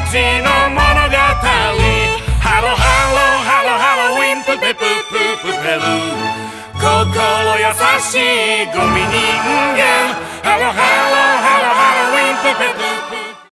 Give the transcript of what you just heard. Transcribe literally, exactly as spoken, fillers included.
ちの物語。ハロハロハロハロウィンプペプププペル、心優しいゴミ人間。ハロハロハロハロウィンプペプ